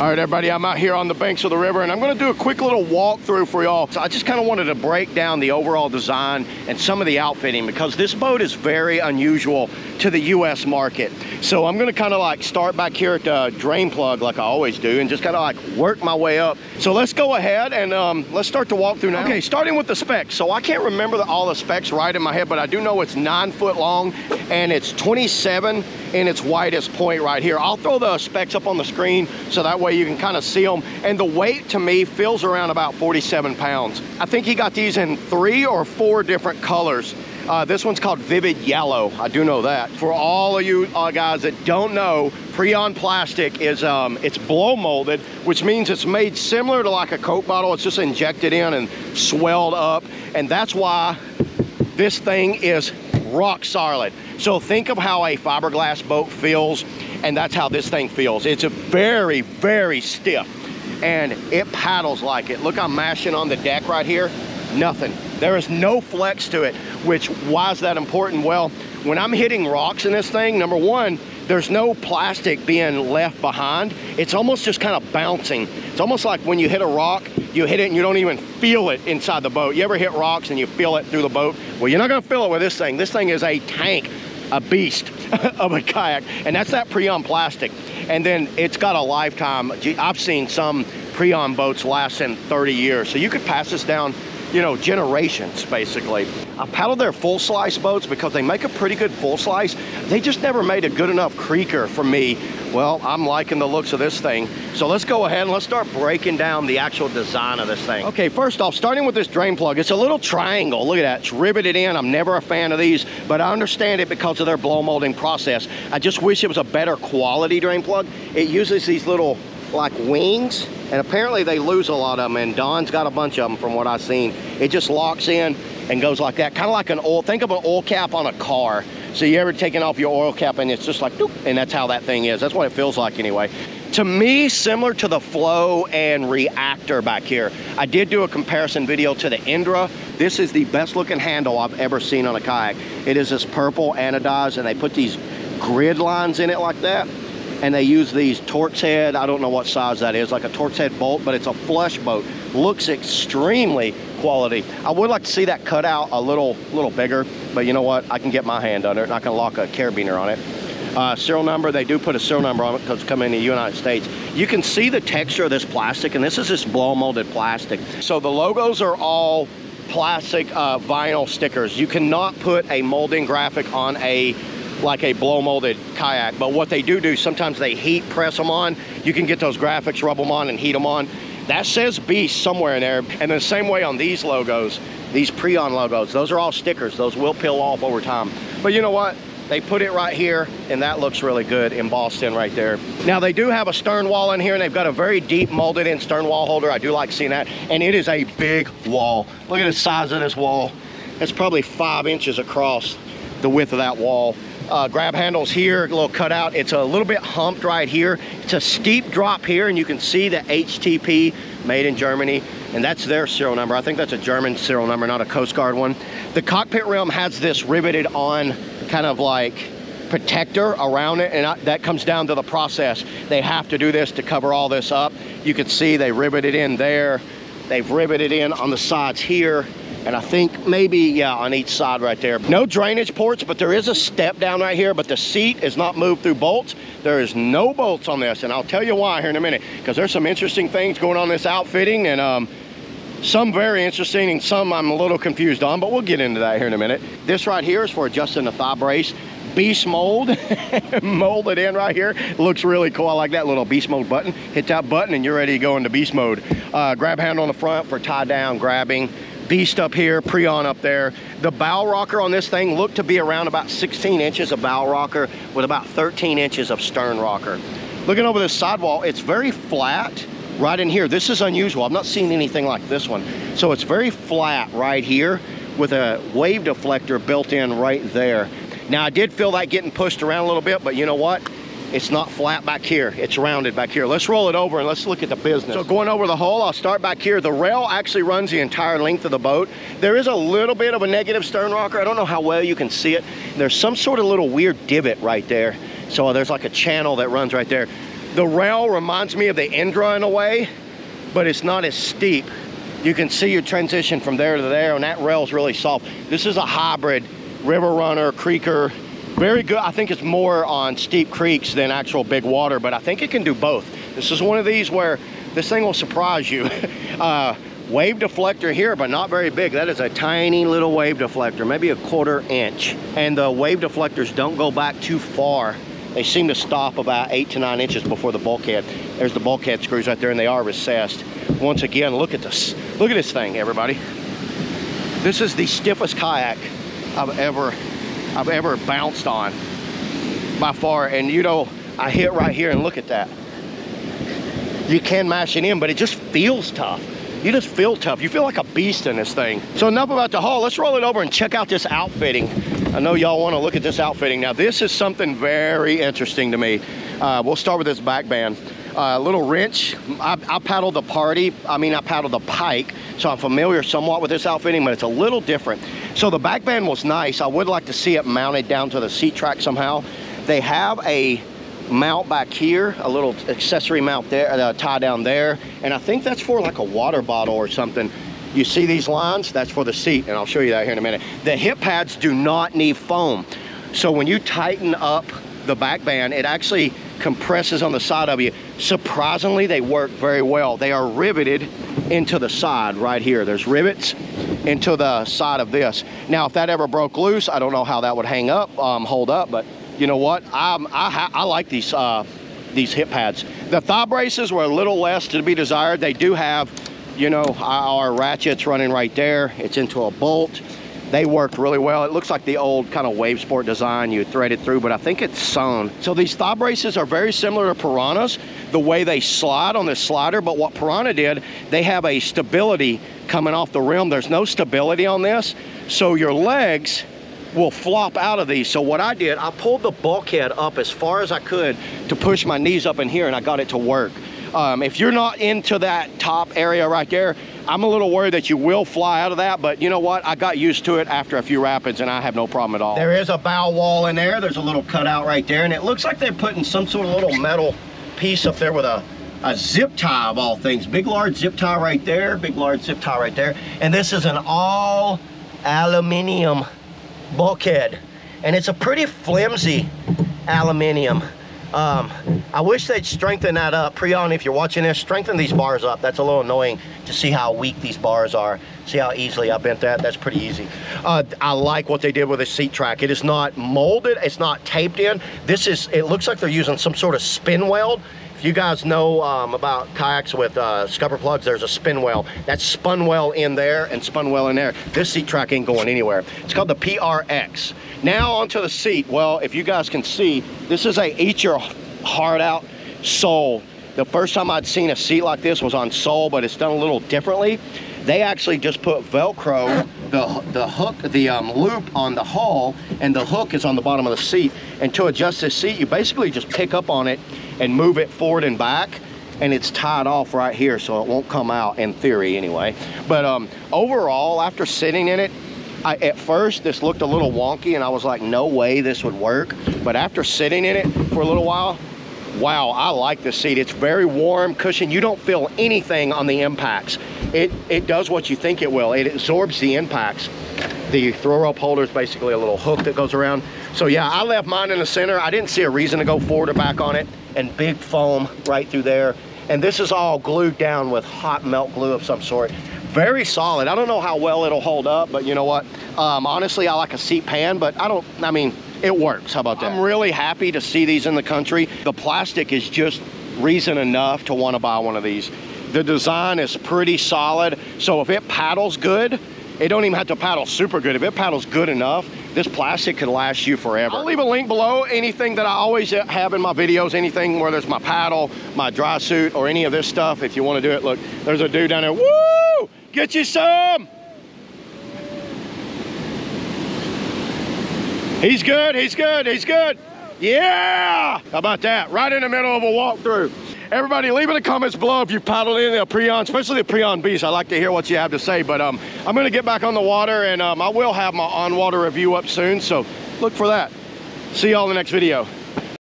All right, everybody, I'm out here on the banks of the river, and I'm gonna do a quick little walkthrough for y'all. So I just kind of wanted to break down the overall design and some of the outfitting, because this boat is very unusual to the US market. So I'm gonna kind of like start back here at the drain plug like I always do, and just kind of like work my way up. So let's go ahead and let's start the walkthrough now. Okay, starting with the specs. So I can't remember all the specs right in my head, but I do know it's 9 foot long and it's 27 in its widest point right here. I'll throw the specs up on the screen so that way you can kind of see them. And the weight to me feels around about 47 pounds. I think he got these in 3 or 4 different colors. This one's called Vivid Yellow. I do know that. For all of you guys that don't know, Prijon plastic is it's blow molded, which means it's made similar to like a Coke bottle. It's just injected in and swelled up, and that's why this thing is rock solid. So think of how a fiberglass boat feels, and that's how this thing feels. It's a very, very stiff, and it paddles like it. Look, I'm mashing on the deck right here. Nothing. There is no flex to it, which, why is that important? Well, when I'm hitting rocks in this thing, number one, there's no plastic being left behind. It's almost just kind of bouncing. It's almost like when you hit a rock, you hit it and you don't even feel it inside the boat. You ever hit rocks and you feel it through the boat? Well, you're not gonna feel it with this thing. This thing is a tank, a beast of a kayak, and that's that Prijon plastic. And then it's got a lifetime. I've seen some Prijon boats lasting 30 years. So you could pass this down, you know, generations, basically. I paddled their full slice boats because they make a pretty good full slice. They just never made a good enough creaker for me. Well, I'm liking the looks of this thing. So let's go ahead and let's start breaking down the actual design of this thing. Okay, first off, starting with this drain plug, it's a little triangle. Look at that, it's riveted in. I'm never a fan of these, but I understand it because of their blow molding process. I just wish it was a better quality drain plug. It uses these little like wings, and apparently they lose a lot of them, and Don's got a bunch of them from what I've seen. It just locks in and goes like that, kind of like an oil, think of an oil cap on a car. So you ever taken off your oil cap and it's just like, doop, and that's how that thing is. That's what it feels like anyway. To me, similar to the Flow and Reactor back here. I did do a comparison video to the Indra. This is the best looking handle I've ever seen on a kayak. It is this purple anodized, and they put these grid lines in it like that. And they use these Torx head, I don't know what size that is, like a Torx head bolt, but it's a flush boat. Looks extremely quality. I would like to see that cut out a little bigger, but you know what? I can get my hand under it, and I can lock a carabiner on it. Serial number, they do put a serial number on it because it's coming in the United States. You can see the texture of this plastic, and this is just blow molded plastic. So the logos are all plastic vinyl stickers. You cannot put a molding graphic on like a blow molded kayak, but what they do sometimes they heat press them on. You can get those graphics, rub them on and heat them on. That says Beast somewhere in there. And the same way on these logos, these Prijon logos, those are all stickers. Those will peel off over time. But you know what? They put it right here, and that looks really good embossed in right there. Now they do have a stern wall in here, and they've got a very deep molded in stern wall holder. I do like seeing that, and it is a big wall. Look at the size of this wall. It's probably 5 inches across the width of that wall. Grab handles here, a little cutout. It's a little bit humped right here. It's a steep drop here, and you can see the HTP made in Germany, and that's their serial number. I think that's a German serial number, not a Coast Guard one. The cockpit rim has this riveted on kind of like protector around it, and that comes down to the process. They have to do this to cover all this up. You can see they riveted in there. They've riveted in on the sides here. And I think maybe, yeah, on each side right there. No drainage ports, but there is a step down right here, but the seat is not moved through bolts. There is no bolts on this, and I'll tell you why here in a minute, because there's some interesting things going on in this outfitting, and some very interesting and some I'm a little confused on, but we'll get into that here in a minute. This right here is for adjusting the thigh brace. Beast mold, molded in right here. Looks really cool. I like that little beast mode button. Hit that button and you're ready to go into beast mode. Grab handle on the front for tie down, grabbing. Beast up here, Prijon up there. The bow rocker on this thing looked to be around about 16 inches of bow rocker with about 13 inches of stern rocker. Looking over this sidewall, it's very flat right in here. This is unusual. I've not seen anything like this one. So it's very flat right here with a wave deflector built in right there. Now I did feel that getting pushed around a little bit, but you know what? It's not flat back here, it's rounded back here. Let's roll it over and let's look at the business. So going over the hull, I'll start back here. The rail actually runs the entire length of the boat. There is a little bit of a negative stern rocker. I don't know how well you can see it. There's some sort of little weird divot right there. So there's like a channel that runs right there. The rail reminds me of the Indra in a way, but it's not as steep. You can see your transition from there to there, and that rail's really soft. This is a hybrid river runner, creeker. Very good. I think it's more on steep creeks than actual big water, but I think it can do both. This is one of these where this thing will surprise you. Wave deflector here, but not very big. That is a tiny little wave deflector, maybe a 1/4 inch. And the wave deflectors don't go back too far. They seem to stop about 8 to 9 inches before the bulkhead. There's the bulkhead screws right there, and they are recessed. Once again, look at this. Look at this thing, everybody. This is the stiffest kayak I've ever bounced on by far. And you know, I hit right here, and look at that. You can mash it in, but it just feels tough. You just feel tough. You feel like a beast in this thing. So enough about the haul. Let's roll it over and check out this outfitting. I know y'all want to look at this outfitting. Now, this is something very interesting to me. We'll start with this back band. Little wrench. I paddled the I paddled the pike, so I'm familiar somewhat with this outfitting, but it's a little different. So the back band was nice. I would like to see it mounted down to the seat track somehow. They have a mount back here, a little accessory mount there, tie down there, and I think that's for like a water bottle or something. You see these lines? That's for the seat, and I'll show you that here in a minute. The hip pads do not need foam, so when you tighten up the back band, it actually compresses on the side of you. Surprisingly, they work very well. They are riveted into the side right here. There's rivets into the side of this. Now, if that ever broke loose, I don't know how that would hold up, but you know what? I like these hip pads. The thigh braces were a little less to be desired. They do have, you know, our ratchets running right there. It's into a bolt. They worked really well. It looks like the old kind of wave sport design you thread it through, but I think it's sewn. So these thigh braces are very similar to Piranha's, the way they slide on this slider, but what Piranha did, they have a stability coming off the rim. There's no stability on this, so your legs will flop out of these. So what I did, I pulled the bulkhead up as far as I could to push my knees up in here, and I got it to work. If you're not into that top area right there, I'm a little worried that you will fly out of that, but you know what? I got used to it after a few rapids, and I have no problem at all. There is a bow wall in there. There's a little cutout right there, and it looks like they're putting some sort of little metal piece up there with a zip tie of all things. Big, large zip tie right there. Big, large zip tie right there. And this is an all aluminum bulkhead, and it's a pretty flimsy aluminum. I wish they'd strengthen that up. Prijon, if you're watching this, strengthen these bars up. That's a little annoying to see how weak these bars are. See how easily I bent that? That's pretty easy. I like what they did with the seat track. It is not molded, it's not taped in. It looks like they're using some sort of spin weld. If you guys know about kayaks with scupper plugs, there's a spin well. That's spun well in there and spun well in there. This seat track ain't going anywhere. It's called the PRX. Now onto the seat. Well, if you guys can see, this is a eat your heart out sole. The first time I'd seen a seat like this was on sole, but it's done a little differently. They actually just put Velcro, the hook, the loop on the hull, and the hook is on the bottom of the seat. And to adjust this seat, you basically just pick up on it and move it forward and back, and it's tied off right here, so it won't come out, in theory anyway. But overall, after sitting in it, at first this looked a little wonky, and I was like, no way this would work. But after sitting in it for a little while, wow, I like this seat. It's very warm, cushion. You don't feel anything on the impacts. It does what you think it will. It absorbs the impacts. The throw rope holder is basically a little hook that goes around. So yeah, I left mine in the center. I didn't see a reason to go forward or back on it. And big foam right through there. And this is all glued down with hot melt glue of some sort. Very solid. I don't know how well it'll hold up, but you know what? Honestly, I like a seat pan, but I mean, it works. How about that? I'm really happy to see these in the country. The plastic is just reason enough to want to buy one of these. The design is pretty solid, so if it paddles good, it don't even have to paddle super good. If it paddles good enough, this plastic could last you forever. I'll leave a link below. Anything that I always have in my videos, anything, whether it's my paddle, my dry suit, or any of this stuff, if you want to do it. Look, there's a dude down there. Woo! Get you some! He's good, he's good, he's good. Yeah! How about that? Right in the middle of a walkthrough. Everybody, leave in the comments below if you've paddled in the Prijon, especially the Prijon Beast. I like to hear what you have to say, but I'm gonna get back on the water, and I will have my on-water review up soon, so look for that. See y'all in the next video.